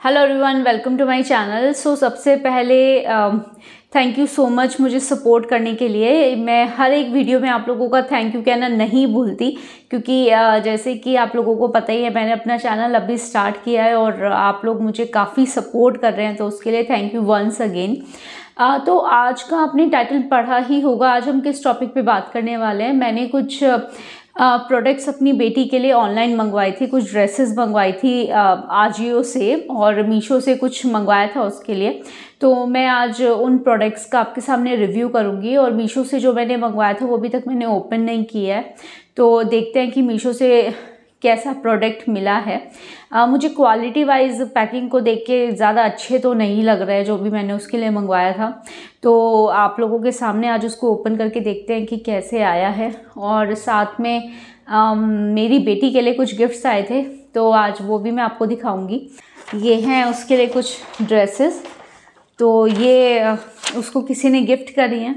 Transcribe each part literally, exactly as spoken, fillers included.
Hello everyone, welcome to my channel. So सबसे पहले thank you so much मुझे support करने के लिए। मैं हर एक वीडियो में आप लोगों का थैंक यू कहना नहीं भूलती, क्योंकि uh, जैसे कि आप लोगों को पता ही है मैंने अपना चैनल अभी स्टार्ट किया है और आप लोग मुझे काफ़ी सपोर्ट कर रहे हैं, तो उसके लिए थैंक यू वंस अगेन। तो आज का आपने टाइटल पढ़ा ही होगा, आज हम किस टॉपिक पे बात करने वाले हैं। मैंने कुछ प्रोडक्ट्स uh, अपनी बेटी के लिए ऑनलाइन मंगवाई थी, कुछ ड्रेसेस मंगवाई थी आजियो से और मीशो से कुछ मंगवाया था उसके लिए। तो मैं आज उन प्रोडक्ट्स का आपके सामने रिव्यू करूंगी। और मीशो से जो मैंने मंगवाया था वो अभी तक मैंने ओपन नहीं किया है, तो देखते हैं कि मीशो से कैसा प्रोडक्ट मिला है। आ, मुझे क्वालिटी वाइज पैकिंग को देख के ज़्यादा अच्छे तो नहीं लग रहे हैं जो भी मैंने उसके लिए मंगवाया था। तो आप लोगों के सामने आज उसको ओपन करके देखते हैं कि कैसे आया है। और साथ में आ, मेरी बेटी के लिए कुछ गिफ्ट्स आए थे, तो आज वो भी मैं आपको दिखाऊंगी। ये हैं उसके लिए कुछ ड्रेसेस, तो ये उसको किसी ने गिफ्ट करी हैं।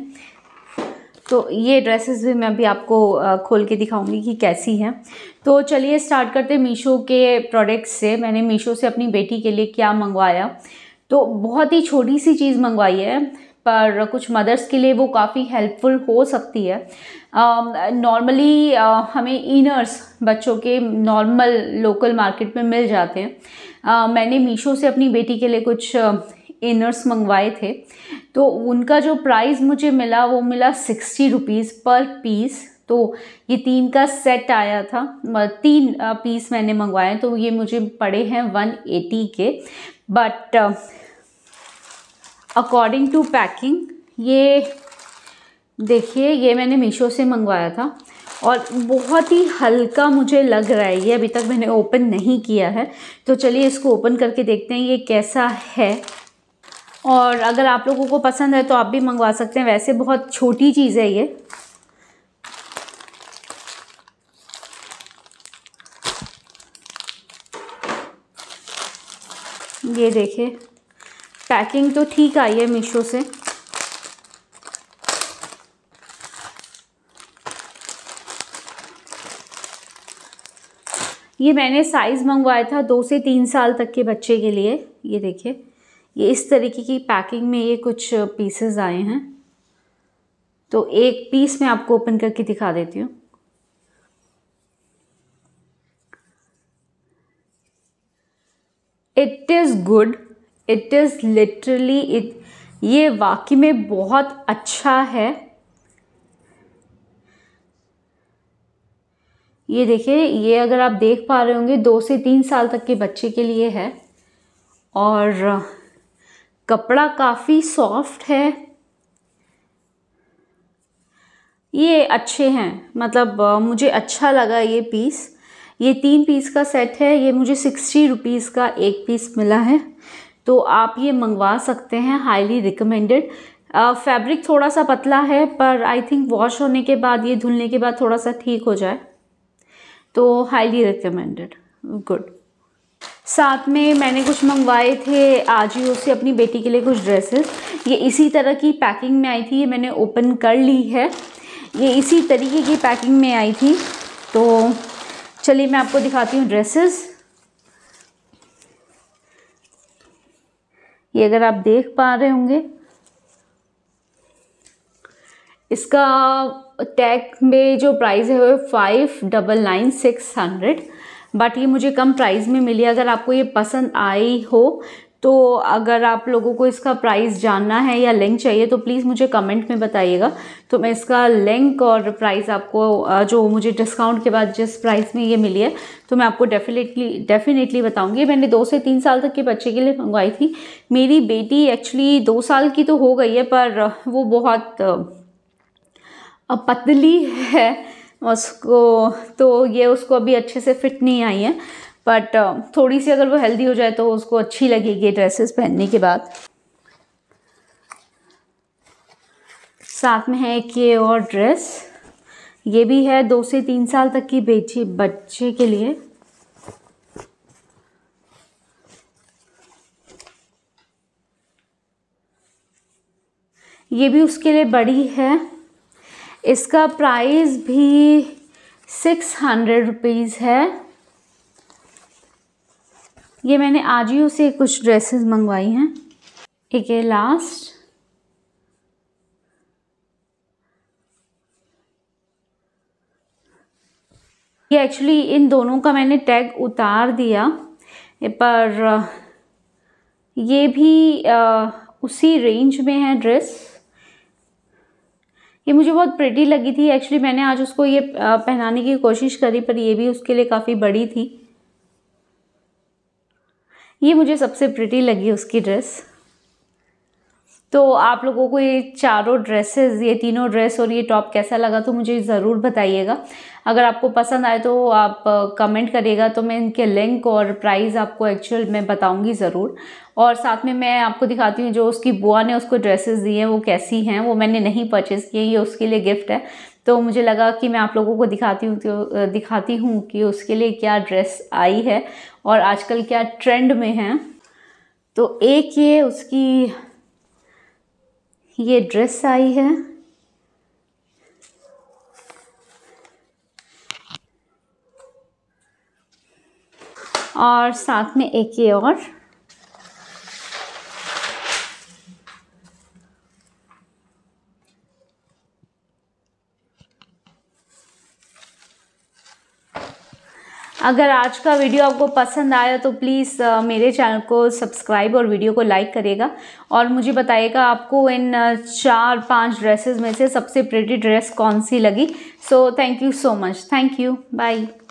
तो ये ड्रेसेस भी मैं अभी आपको खोल के दिखाऊंगी कि कैसी हैं। तो चलिए स्टार्ट करते हैं मीशो के प्रोडक्ट्स से। मैंने मीशो से अपनी बेटी के लिए क्या मंगवाया, तो बहुत ही छोटी सी चीज़ मंगवाई है, पर कुछ मदर्स के लिए वो काफ़ी हेल्पफुल हो सकती है। नॉर्मली uh, uh, हमें इनर्स बच्चों के नॉर्मल लोकल मार्केट में मिल जाते हैं। uh, मैंने मीशो से अपनी बेटी के लिए कुछ uh, इनर्स मंगवाए थे, तो उनका जो प्राइस मुझे मिला वो मिला सिक्सटी रुपीज़ पर पीस। तो ये तीन का सेट आया था, तीन पीस मैंने मंगवाए, तो ये मुझे पड़े हैं वन एटी के। बट अकॉर्डिंग टू पैकिंग, ये देखिए ये मैंने मीशो से मंगवाया था और बहुत ही हल्का मुझे लग रहा है। ये अभी तक मैंने ओपन नहीं किया है, तो चलिए इसको ओपन करके देखते हैं ये कैसा है। और अगर आप लोगों को पसंद है तो आप भी मंगवा सकते हैं। वैसे बहुत छोटी चीज़ है ये। ये देखिए पैकिंग तो ठीक आई है मीशो से। ये मैंने साइज़ मंगवाया था दो से तीन साल तक के बच्चे के लिए। ये देखिए ये इस तरीके की पैकिंग में ये कुछ पीसेस आए हैं। तो एक पीस मैं आपको ओपन करके दिखा देती हूँ। It is good, it is literally it ये वाकई में बहुत अच्छा है। ये देखिए, ये अगर आप देख पा रहे होंगे दो से तीन साल तक के बच्चे के लिए है और कपड़ा काफ़ी सॉफ्ट है। ये अच्छे हैं, मतलब मुझे अच्छा लगा ये पीस। ये तीन पीस का सेट है, ये मुझे सिक्सटी रुपीज़ का एक पीस मिला है, तो आप ये मंगवा सकते हैं। Highly recommended. फैब्रिक थोड़ा सा पतला है, पर आई थिंक वॉश होने के बाद, ये धुलने के बाद थोड़ा सा ठीक हो जाए, तो हाईली रिकमेंडेड, गुड। साथ में मैंने कुछ मंगवाए थे आजियो से अपनी बेटी के लिए कुछ ड्रेसेस। ये इसी तरह की पैकिंग में आई थी, ये मैंने ओपन कर ली है। ये इसी तरीके की पैकिंग में आई थी, तो चलिए मैं आपको दिखाती हूँ ड्रेसेस। ये अगर आप देख पा रहे होंगे, इसका टैग में जो प्राइस है वो five double nine six hundred, but ये मुझे कम प्राइस में मिली। अगर आपको ये पसंद आई हो, तो अगर आप लोगों को इसका प्राइस जानना है या लिंक चाहिए तो प्लीज़ मुझे कमेंट में बताइएगा, तो मैं इसका लिंक और प्राइस आपको, जो मुझे डिस्काउंट के बाद जिस प्राइस में ये मिली है, तो मैं आपको डेफिनेटली डेफिनेटली बताऊंगी। मैंने दो से तीन साल तक के बच्चे के लिए मंगवाई थी। मेरी बेटी एक्चुअली दो साल की तो हो गई है, पर वो बहुत पतली है उसको, तो ये उसको अभी अच्छे से फिट नहीं आई है। बट थोड़ी सी अगर वो हेल्दी हो जाए तो उसको अच्छी लगेगी ड्रेसेस पहनने के बाद। साथ में है एक ये और ड्रेस, ये भी है दो से तीन साल तक की बेटी बच्चे के लिए। ये भी उसके लिए बड़ी है। इसका प्राइस भी सिक्स हंड्रेड रुपीज़ है। ये मैंने आजियो से कुछ ड्रेसेस मंगवाई हैं। एक है लास्ट, ये एक्चुअली इन दोनों का मैंने टैग उतार दिया, पर ये भी आ, उसी रेंज में है ड्रेस। ये मुझे बहुत प्रिटी लगी थी एक्चुअली, मैंने आज उसको ये पहनाने की कोशिश करी, पर ये भी उसके लिए काफ़ी बड़ी थी। ये मुझे सबसे प्रिटी लगी उसकी ड्रेस। तो आप लोगों को ये चारों ड्रेसेस, ये तीनों ड्रेस और ये टॉप कैसा लगा तो मुझे ज़रूर बताइएगा। अगर आपको पसंद आए तो आप कमेंट करिएगा, तो मैं इनके लिंक और प्राइस आपको एक्चुअल में बताऊंगी ज़रूर। और साथ में मैं आपको दिखाती हूँ जो उसकी बुआ ने उसको ड्रेसेस दी हैं वो कैसी हैं। वो मैंने नहीं परचेज़ किए, ये उसके लिए गिफ्ट है, तो मुझे लगा कि मैं आप लोगों को दिखाती हूँ तो दिखाती हूँ कि उसके लिए क्या ड्रेस आई है और आजकल क्या ट्रेंड में है। तो एक ये उसकी ये ड्रेस आई है, और साथ में एक ये और। अगर आज का वीडियो आपको पसंद आया तो प्लीज़ मेरे चैनल को सब्सक्राइब और वीडियो को लाइक करिएगा और मुझे बताइएगा आपको इन चार पांच ड्रेसेस में से सबसे प्रिटी ड्रेस कौन सी लगी। So thank you so much, thank you, bye.